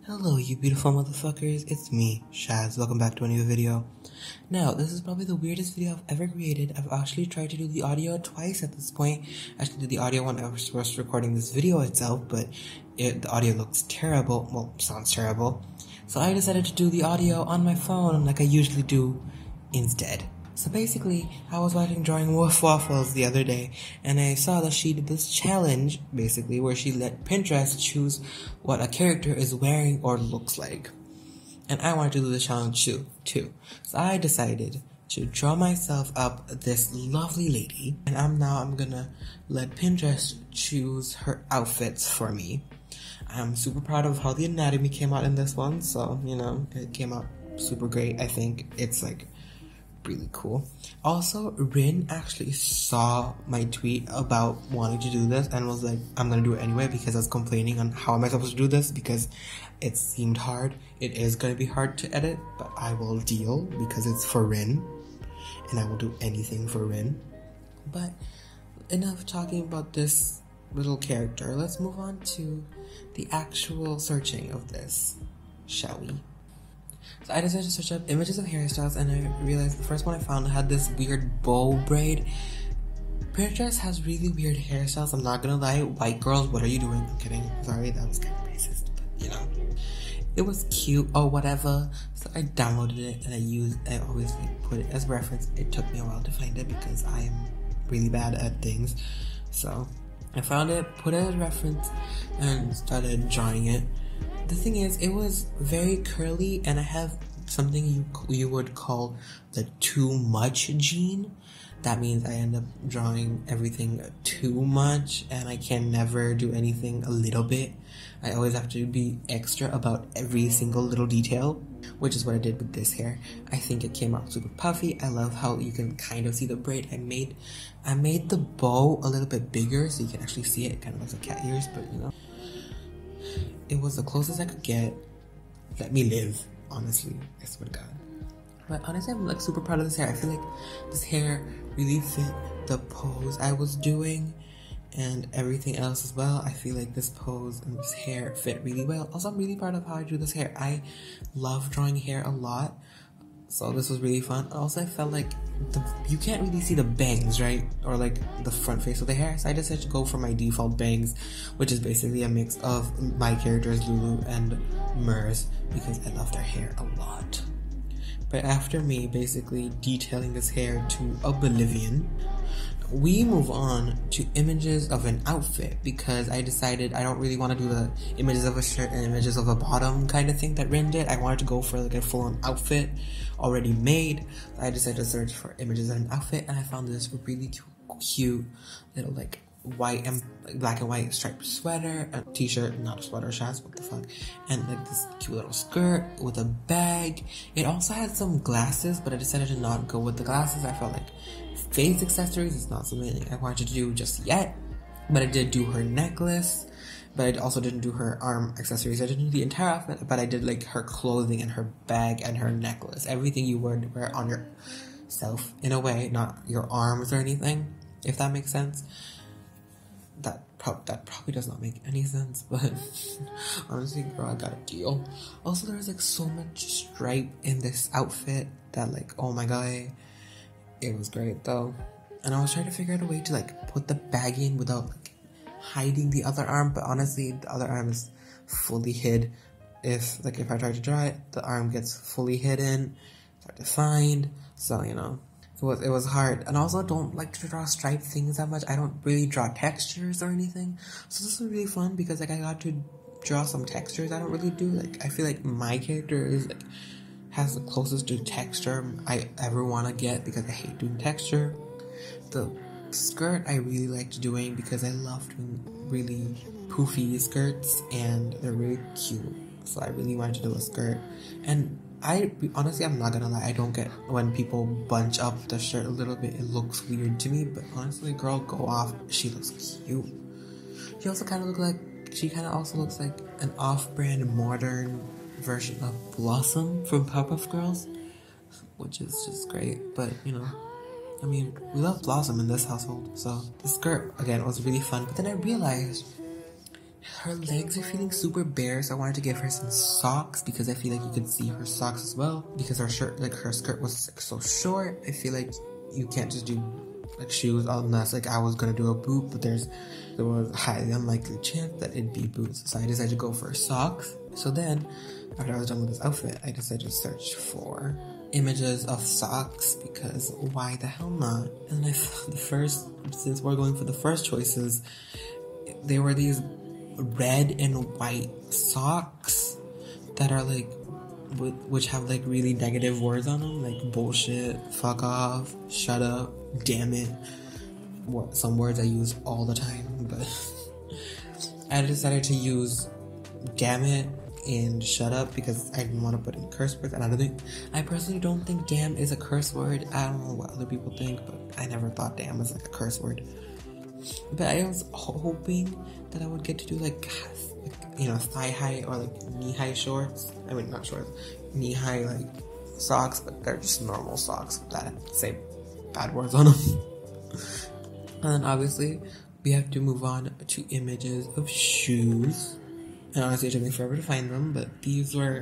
Hello, you beautiful motherfuckers. It's me, Shaz. Welcome back to a new video. Now, this is probably the weirdest video I've ever created. I've actually tried to do the audio twice at this point. I actually did the audio when I was first recording this video itself, but the audio looks terrible. Well, sounds terrible. So I decided to do the audio on my phone like I usually do instead. So basically, I was watching DrawingWiffWaffles the other day, and I saw that she did this challenge, basically, where she let Pinterest choose what a character is wearing or looks like. And I wanted to do the challenge too. So I decided to draw myself up this lovely lady, and I'm gonna let Pinterest choose her outfits for me. I'm super proud of how the anatomy came out in this one, so, it came out super great. I think it's, really cool. Also, Rin actually saw my tweet about wanting to do this and was like, I'm gonna do it anyway, because I was complaining on how am I supposed to do this because it seemed hard. It is gonna be hard to edit, but I will deal because it's for Rin and I will do anything for Rin. But enough talking about this little character. Let's move on to the actual searching of this, shall we? So I decided to search up images of hairstyles, and I realized the first one I found had this weird bow braid. Pinterest has really weird hairstyles, I'm not gonna lie. White girls, what are you doing? I'm kidding. Sorry, that was kind of racist, but it was cute or whatever. So I downloaded it and I always put it as reference. It took me a while to find it because I am really bad at things. So I found it, put it as reference, and started drawing it. The thing is, it was very curly, and I have something you would call the too much gene. That means I end up drawing everything too much, and I can never do anything a little bit. I always have to be extra about every single little detail, which is what I did with this hair. I think it came out super puffy. I love how you can kind of see the braid. I made the bow a little bit bigger so you can actually see it. It kind of looks like cat ears, but it was the closest I could get. Let me live, honestly. I swear to God. But honestly, I'm super proud of this hair. I feel like this hair really fit the pose I was doing and everything else as well. I feel like this pose and this hair fit really well. Also, I'm really proud of how I drew this hair. I love drawing hair a lot, so this was really fun. Also, I felt like you can't really see the bangs, right? Or the front face of the hair. So I decided to go for my default bangs, which is basically a mix of my characters Lulu and Mers, because I love their hair a lot. But after me basically detailing this hair to oblivion, we move on to images of an outfit, because I decided I don't really want to do the images of a shirt and images of a bottom kind of thing that Rin did. I wanted to go for a full-on outfit already made. I decided to search for images of an outfit, and I found this really cute little white and black and white striped sweater, a t-shirt, not a sweater, Shaz, what the fuck, and this cute little skirt with a bag. It also had some glasses, but I decided to not go with the glasses. I felt like face accessories is not something I wanted to do just yet, but I did do her necklace, but I also didn't do her arm accessories. I didn't do the entire outfit, but I did her clothing and her bag and her necklace, everything you would wear on yourself in a way, not your arms or anything, if that makes sense. That probably does not make any sense, but honestly, girl, I got a deal. Also, there was so much stripe in this outfit that oh my god, it was great though. And I was trying to figure out a way to put the bag in without hiding the other arm, but honestly, the other arm is fully hid. If I try to draw it, the arm gets fully hidden. It's hard to find, so it was hard. And also, I don't like to draw striped things that much. I don't really draw textures or anything. So this was really fun because I got to draw some textures I don't really do. I feel like my character is has the closest to texture I ever want to get, because I hate doing texture. The skirt I really liked doing because I love doing really poofy skirts and they're really cute. So I really wanted to do a skirt. And honestly, I'm not gonna lie, I don't get when people bunch up the shirt a little bit. It looks weird to me, but honestly, girl, go off. She looks cute. She also kind of looks like an off-brand modern version of Blossom from Powerpuff Girls, which is just great. But we love Blossom in this household. So the skirt again was really fun. But then I realized Her legs are feeling super bare, so I wanted to give her some socks because I feel like you could see her socks as well. Because her shirt, like her skirt was like, so short, I feel like you can't just do like shoes unless like I was gonna do a boot, but there was a highly unlikely chance that it'd be boots. So I decided to go for socks. So then, after I was done with this outfit, I decided to search for images of socks because why the hell not? And I found since we're going for the first choices, there were these red and white socks that are like which have like really negative words on them, like bullshit, fuck off, shut up, damn it. Some words I use all the time, but I decided to use damn it and shut up because I didn't want to put in curse words. And I personally don't think damn is a curse word. I don't know what other people think, but I never thought damn was like a curse word. But I was hoping that I would get to do like you know, thigh high or like knee high shorts. I mean, not shorts, knee high like socks, but they're just normal socks that say bad words on them. And then obviously we have to move on to images of shoes. And honestly, it took me forever to find them, but these were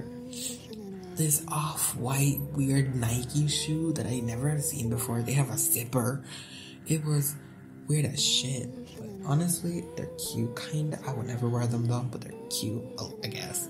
this off-white weird Nike shoe that I never have seen before. They have a zipper. It was weird as shit. But honestly, they're cute, kinda. I would never wear them though, but they're cute, I guess.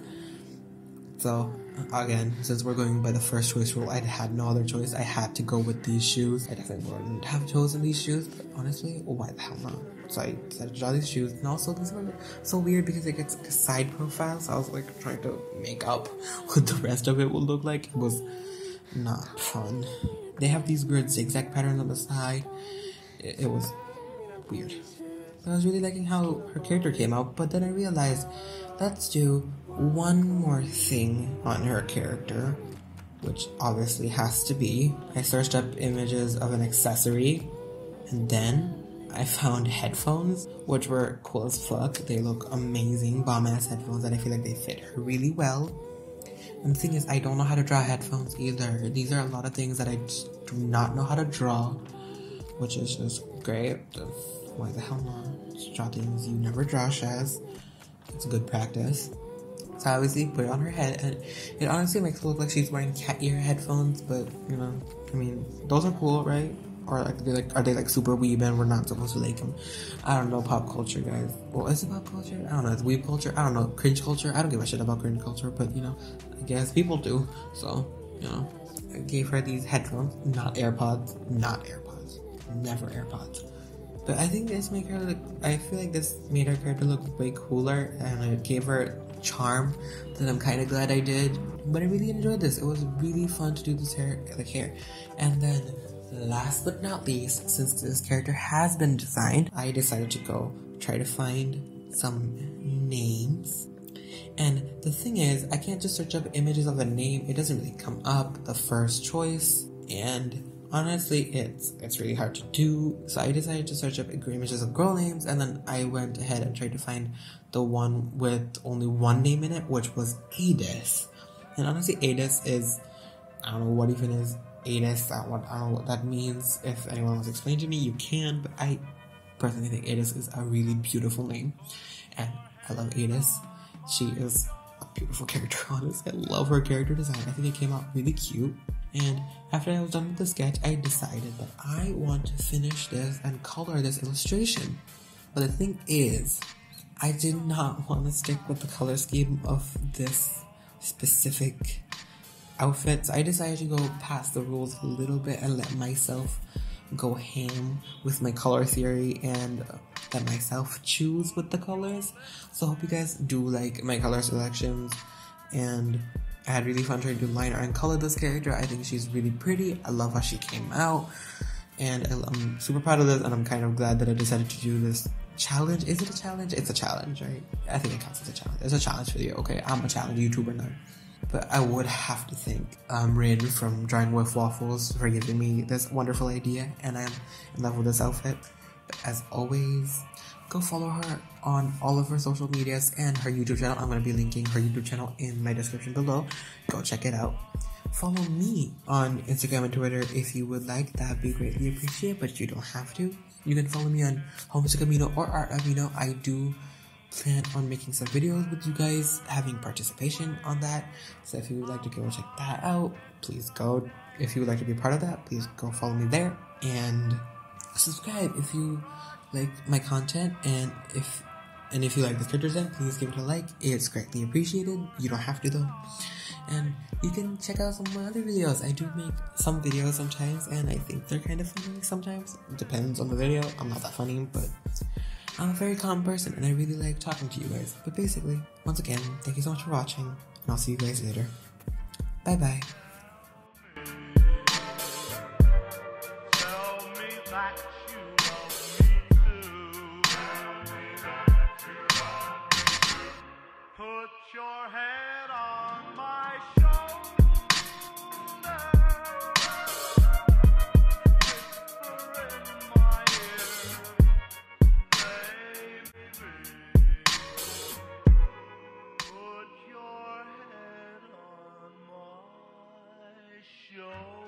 So, again, since we're going by the first choice rule, I had no other choice. I had to go with these shoes. I definitely wouldn't have chosen these shoes, but honestly, why the hell not? So I decided to draw these shoes, and also these were so weird because it gets like a side profile, so I was like trying to make up what the rest of it would look like. It was not fun. They have these weird zigzag patterns on the side. It was weird. I was really liking how her character came out, but then I realized, let's do one more thing on her character, which obviously has to be, I searched up images of an accessory, and then I found headphones, which were cool as fuck. They look amazing, bomb-ass headphones that I feel like they fit her really well. And the thing is, I don't know how to draw headphones either. These are a lot of things that I just do not know how to draw, which is just great. Why the hell not? Just draw things you never draw, Shaz. It's good practice. So I obviously put it on her head, and it honestly makes it look like she's wearing cat ear headphones, but, you know, I mean, those are cool, right? Or are they like super weeb and we're not supposed to like them? I don't know, pop culture, guys. Well, is it pop culture? I don't know, it's weeb culture? I don't know, cringe culture? I don't give a shit about cringe culture, but, you know, I guess people do. So, you know, I gave her these headphones, not AirPods, never AirPods. But I think this made her look, I feel like this made her character look way cooler, and it gave her charm that I'm kind of glad I did. But I really enjoyed this. It was really fun to do this hair. And then, last but not least, since this character has been designed, I decided to go try to find some names. And the thing is, I can't just search up images of a name. It doesn't really come up, the first choice, and honestly, it's really hard to do. So I decided to search up images of girl names, and then I went ahead and tried to find the one with only one name in it, which was Adis. And honestly, Adis is, I don't know what even is Adis. I don't know what that means. If anyone wants to explain to me, you can. But I personally think Adis is a really beautiful name, and I love Adis. She is a beautiful character, honestly. I love her character design. I think it came out really cute. And after I was done with the sketch, I decided that I want to finish this and color this illustration. But the thing is, I did not want to stick with the color scheme of this specific outfit. So I decided to go past the rules a little bit and let myself go ham with my color theory and let myself choose with the colors. So I hope you guys do like my color selections, and I had really fun trying to line art and color this character. I think she's really pretty. I love how she came out, and I'm super proud of this, and I'm kind of glad that I decided to do this challenge. Is it a challenge? It's a challenge, right? I think it counts as a challenge. It's a challenge video, okay? I'm a challenge YouTuber now. But I would have to thank Rin from DrawingWiffWaffles for giving me this wonderful idea, and I'm in love with this outfit. But as always, go follow her on all of her social medias and her YouTube channel. I'm going to be linking her YouTube channel in my description below. Go check it out. Follow me on Instagram and Twitter if you would like. That would be greatly appreciated, but you don't have to. You can follow me on Homesick Amino or Art Amino. I do plan on making some videos with you guys, having participation on that. So if you would like to go check that out, please go. If you would like to be a part of that, please go follow me there and subscribe if you like my content, and if you like the characters, then please give it a like. It's greatly appreciated. You don't have to though. And you can check out some of my other videos. I do make some videos sometimes, and I think they're kind of funny sometimes. It depends on the video. I'm not that funny, but I'm a very calm person, and I really like talking to you guys. But basically, once again, thank you so much for watching, and I'll see you guys later. Bye bye. Put your head on my shoulder, whisper in my ear, baby. Put your head on my shoulder.